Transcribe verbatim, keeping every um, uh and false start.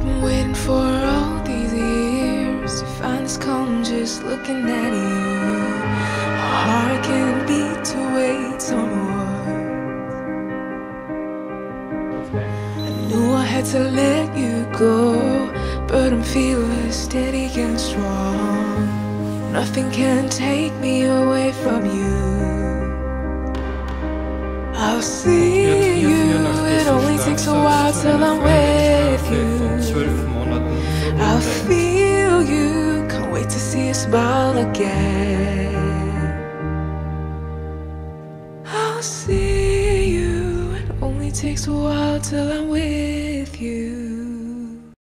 I've been waiting for all these years to find this calm just looking at you. How hard can it be to wait some more? I knew I had to let you go, but I'm feeling steady and strong. Nothing can take me away from you. I'll see you, it only takes a while till I'm with you. I'll feel you, can't wait to see you smile again. I'll see you, it only takes a while till I'm with you.